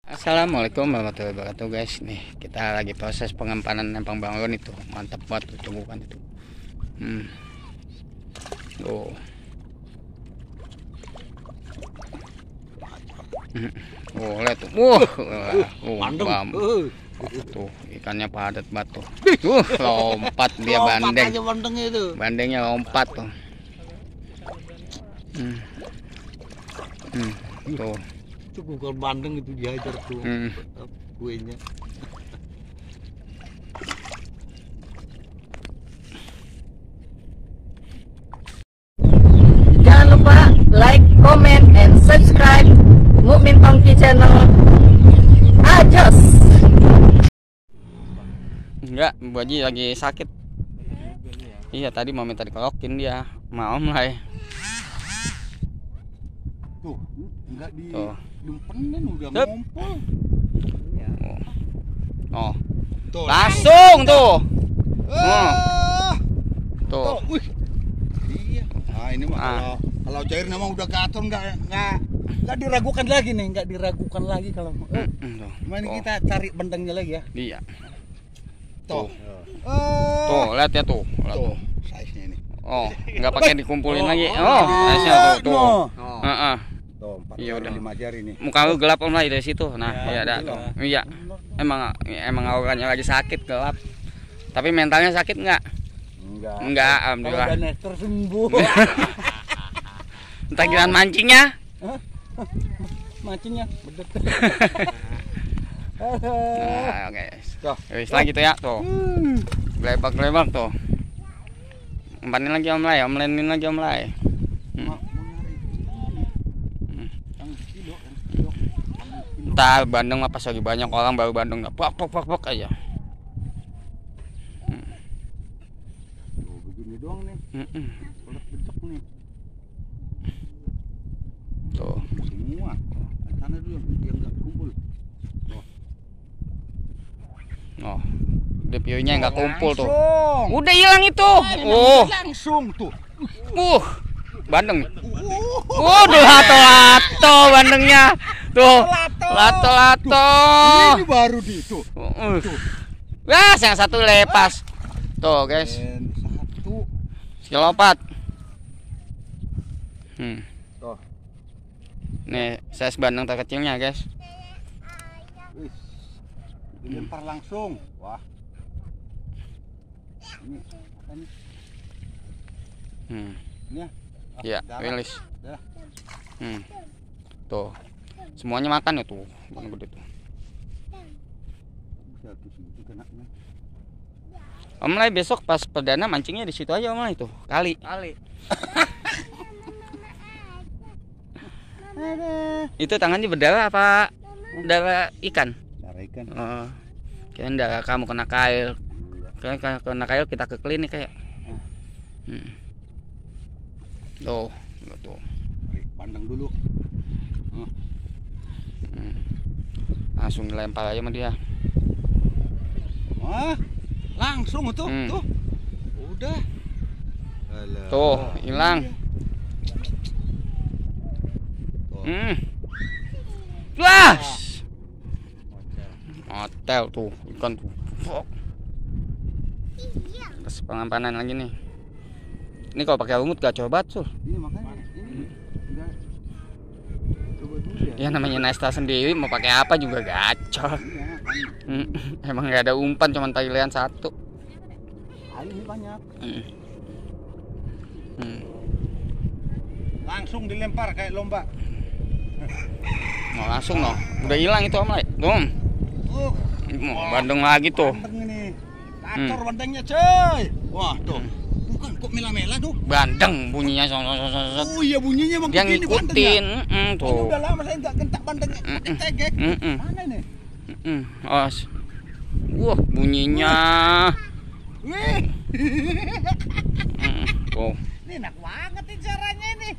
Assalamualaikum warahmatullahi wabarakatuh guys. Nih kita lagi proses pengempanan empang balon itu. Mantap banget tuh cumbukan itu. Oh. Oh lihat tuh. Bam. Tuh ikannya padat banget tuh. Lompat dia bandeng. Bandengnya lompat tuh. Tuh. Itu bukan bandeng, itu dihajar tuh kuenya. Jangan lupa like, comment, and subscribe Mukmin Tongki channel. Ajos. Enggak, Bu Haji lagi sakit. Iya tadi mau minta dikerokin dia. Mau mulai. Tuh, enggak di dempenin udah ngumpul. Oh. Tuh, langsung tuh. Tuh. Wih. Iya. Nah, ini mah kalau cair memang udah gator enggak diragukan lagi nih, enggak diragukan lagi kalau gimana kita cari bendangnya lagi ya. Iya. Tuh. Tuh, lihat ya tuh. Tuh, size-nya ini. Oh, enggak pakai dikumpulin lagi. Oh, size-nya tuh. Heeh. Tuh, 4 iya udah 5 jari nih. Muka lu gelap om dari situ. Nah, ya ada tuh. Iya. Emang auranya lagi sakit gelap. Tapi mentalnya sakit enggak? Enggak, alhamdulillah. Kalau udah tersembuh. Entah gimana mancingnya. Mancingnya bedet. Nah, oke. Wis lagi tuh ya, tuh. Gelebak tuh. Empanin lagi om Lai, omlenin lagi om Lai. Entar Bandung apa lagi banyak orang baru Bandung pok aja. Tuh, begini doang nih. Bedek nih. Tuh. Semua. Sana dulu yang enggak kumpul. Oh. Dia piunya enggak kumpul tuh. Langsung. Udah hilang itu. Langsung tuh. Bandeng. Lato bandengnya. Tuh. Lato. Ini baru di tuh. Wah, yang satu lepas. Tuh, guys. Satu. Lompat. Tuh. Nih, size bandeng terkecilnya, guys. Wih. Dilempar langsung. Wah. Ini apa nih? Ini ya. Iya, rilis. Dah. Tuh. Semuanya makan ya tuh. Bandeng gede tuh. Bisa tuh situ kenanya. Om Lai besok pas perdana mancingnya di situ aja Om Lai tuh. Kali. Itu tangannya berdarah apa darah ikan? Darah ikan. Kirain darah kamu kena kail. Kena kail kita ke klinik kayak. Tuh. Pandang dulu. Langsung dilempar aja sama dia. Wah, langsung tuh. Udah. Alah. Tuh, hilang. Wah. Hotel tuh, ikan tuh. Terus pengampanan lagi nih. Ini kalau pakai lumut gak coba tuh. Iya makanya ini enggak. Coba dulu ya. Ya namanya Nesta sendiri mau pakai apa juga gacor. Emang nggak ada umpan, cuman talian satu. Ini banyak. Langsung dilempar kayak lomba. Mau langsung no. Udah hilang itu Om Lai. Tuh. Bandeng lagi tuh. Bandeng ini. Kacor bandengnya, coy. Wah, tuh. Bukan kok mela-mela tuh. Bandeng bunyinya. Oh iya bunyinya emang dia begini ngikutin. Tuh. Udah lama saya enggak gentak bandengnya. Tegek. Mana nih? Wah, bunyinya. Wih. Tuh. Ini enak banget nih caranya ini.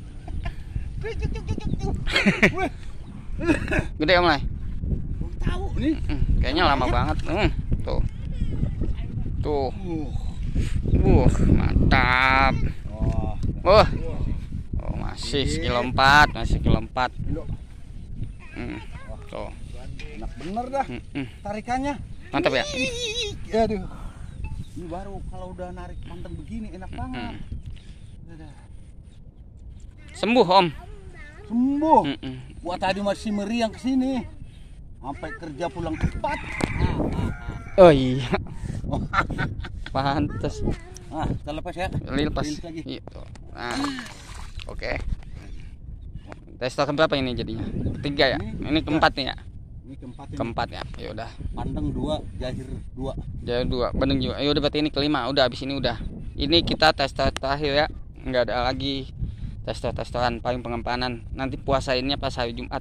Gede Om Lai. Tahu nih. Kayaknya lama banget. Tuh. Mantap. Oh, masih kilo 4, Tuh. Enak bener dah. Tarikannya. Mantap ya. Aduh. Ini baru kalau udah narik mantan begini enak banget. Sembuh Om. Sembuh. Buat tadi masih meriang kesini. Sampai kerja pulang cepat. Oh iya. Pantes. Ah, kita lepas ya. Lepas. Gitu. Nah. Oke. Tester keberapa ini jadinya? Ketiga ya? Ini keempat nih ya? Ini keempat. Keempat ya? Ya udah. Pandeng 2, Jahir 2. Jahir 2, Bandeng juga. Ya udah berarti ini kelima. Udah habis ini udah. Ini kita tester terakhir ya. Enggak ada lagi tester-testeran paling pengempanan. Nanti puasainnya pas hari Jumat.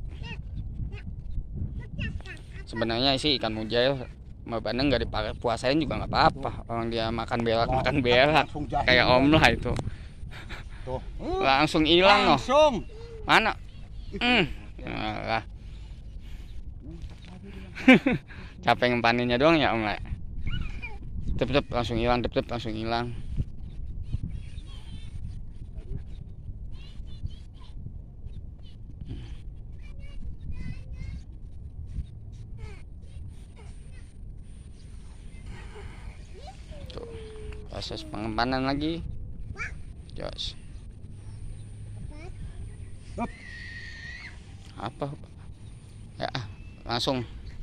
Sebenarnya sih ikan mujair sama bandeng nggak dipakai puasain juga nggak apa-apa. Orang dia makan berak kayak Om lah itu. Tuh. Langsung hilang loh. Langsung. Mana? Nah, capek ngempaninnya doang ya Om lah. Tep langsung hilang, tep langsung hilang. Tuh, proses pengempanan lagi. Jos. Apa? Ya, langsung.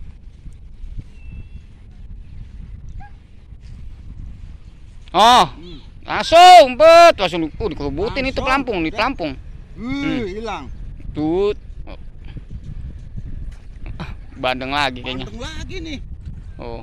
Oh, langsung, langsung dikerubutin itu pelampung, di pelampung. Hilang. Tut. Bandeng lagi kayaknya. Bandeng lagi nih. Oh.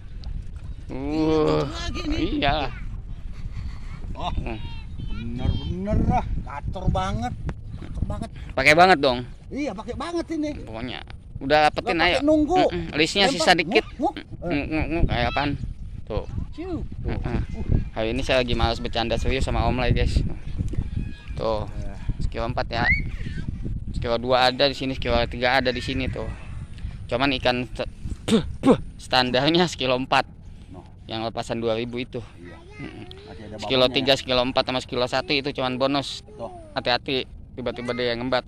Lagi nih. Iyalah. Oh. Bener-bener lah, kator banget. Pakai banget dong. Iya, pakai banget ini. Pokoknya udah dapetin ayo. Nunggu. Listnya sisa dikit. Kayak apaan? Tuh. Hari ini saya lagi malas bercanda serius sama Om lagi guys. Tuh. Sekilo 4 ya. Sekilo 2 ada di sini, sekilo 3 ada di sini tuh. Cuman ikan standarnya sekilo 4. Yang lepasan 2000 itu. Sekilo 3, sekilo 4 sama sekilo 1 itu cuman bonus. Hati-hati, tiba-tiba dia yang ngembat.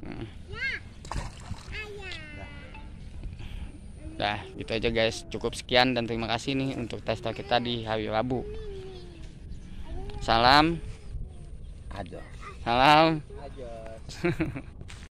Nah, gitu aja guys. Cukup sekian dan terima kasih nih untuk tester kita di hari Rabu. Salam. Aduh. Salam. Aduh.